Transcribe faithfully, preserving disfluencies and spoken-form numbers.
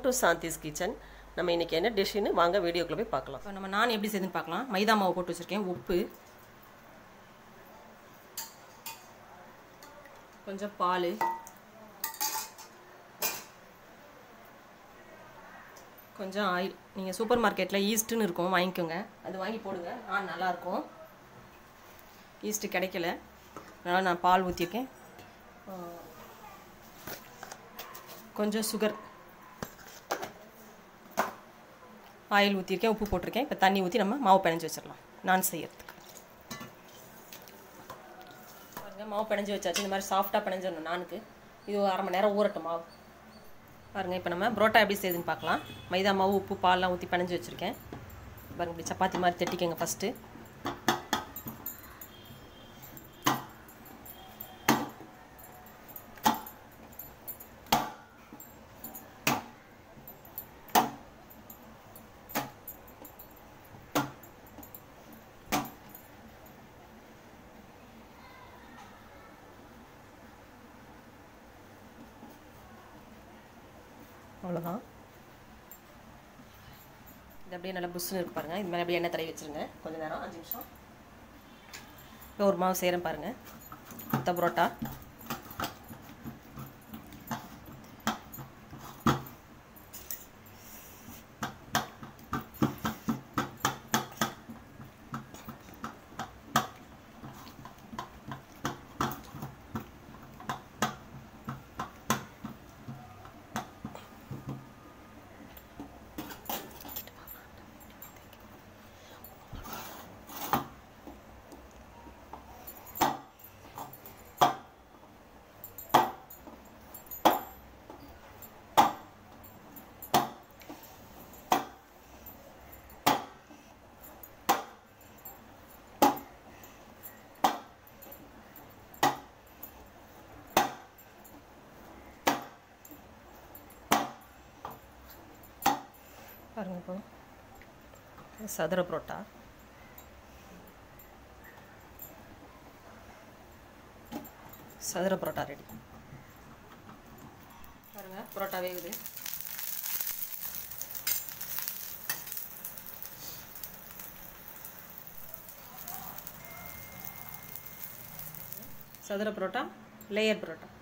Welcome to Shanthi's kitchen. நம்ம இன்றைக்கி என்ன டிஷ்ஷுன்னு வாங்க வீடியோக்குள்ளே போய் பார்க்கலாம். இப்போ நம்ம நான் எப்படி செய்யுதுன்னு பார்க்கலாம். மைதா மாவு போட்டு வச்சுருக்கேன், உப்பு, கொஞ்சம் பால், கொஞ்சம் ஆயில். நீங்கள் சூப்பர் மார்க்கெட்டில் ஈஸ்ட்டுன்னு இருக்கும், வாங்கிக்கோங்க. அது வாங்கி போடுங்க, நான் நல்லாயிருக்கும். ஈஸ்ட்டு கிடைக்கல, அதனால் நான் பால் ஊற்றிருக்கேன். கொஞ்சம் சுகர், ஆயில் ஊற்றிருக்கேன், உப்பு போட்டிருக்கேன். இப்போ தண்ணி ஊற்றி நம்ம மாவு பிணைஞ்சு வச்சிடலாம் நான் செய்யறதுக்கு. பாருங்கள், மாவு பிணைஞ்சு வச்சாச்சு. இந்த மாதிரி சாஃப்டாக பிணைஞ்சிடணும் நானுக்கு. இது ஒரு அரை மணி நேரம் ஊறட்டும் மாவு. பாருங்கள், இப்போ நம்ம புரோட்டா எப்படி செய்யுதுன்னு பார்க்கலாம். மைதா மாவு, உப்பு, பால்லாம் ஊற்றி பிணைஞ்சு வச்சுருக்கேன். பாருங்கள், இப்படி சப்பாத்தி மாதிரி தட்டிக்கங்க ஃபஸ்ட்டு. அவ்வளோதான். இது அப்படியே நல்லா புஷ்ஷுன்னு இருக்கு பாருங்கள். இது மாதிரி அப்படியே எண்ணெய் தடவி வச்சுருங்க கொஞ்சம் நேரம், அஞ்சு நிமிஷம். இப்போ ஒரு மாவு செய்கிறேன் பாருங்கள், மொத்த புரோட்டா. பாருங்க, இப்போ சதுர புரோட்டா. சதுர புரோட்டா ரெடி. பாருங்க, புரோட்டா வேகுது. சதுர புரோட்டா, லேயர் புரோட்டா.